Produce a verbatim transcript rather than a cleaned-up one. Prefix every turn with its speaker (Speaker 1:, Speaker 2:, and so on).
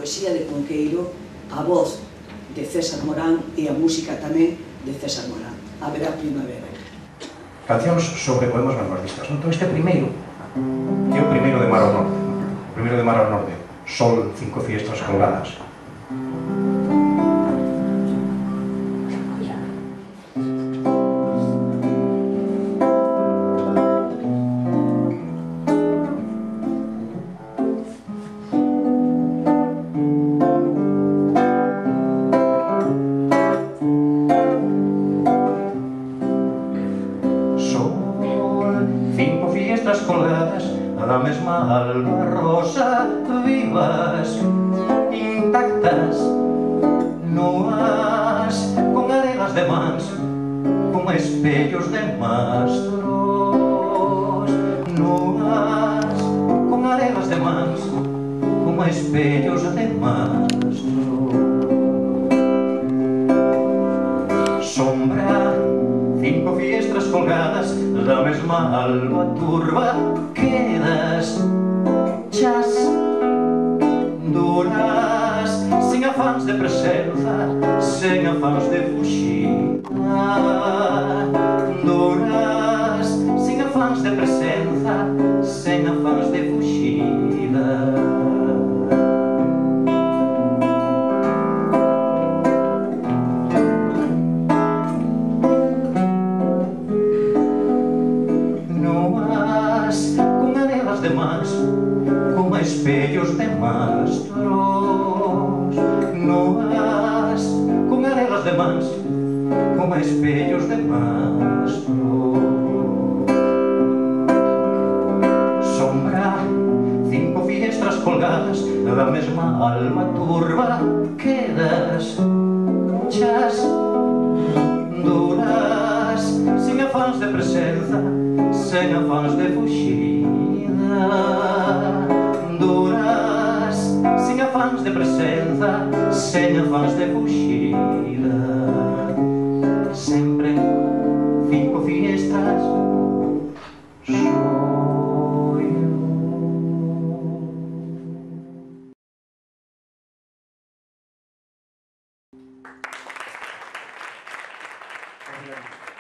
Speaker 1: poesía de Cunqueiro, a voz de César Morán e a música tamén de César Morán. Haberá primavera.
Speaker 2: Cancións sobre poemas vanguardistas. Entón este primeiro, que é o primeiro de Mar ao Norte, o primeiro de Mar ao Norte, Sol, cinco fiestras colgadas.
Speaker 3: Colgadas da mesma alba rosa, vivas, intactas, nuas, con arenas de mans, como espellos de mastros, nuas, con arenas de mans, como espellos de mastros. Sombra, cinco fiestras colgadas da mesma alba turba, quedas chas, duras, sen afáns de presenza, sen afáns de fuxida, duras, sen afáns de presenza, sen afáns de fuxida. De mans, como espellos de mastros, nuas, con arenas de mans, como espellos de mastros. Sombra, cinco fiestras colgadas da mesma alba turba, quedas chas, duras, sen afáns de presenza, sen afáns de fuxir, duras, sen afáns de presenza, sen afáns de fuxida. Sempre cinco fiestras, soio.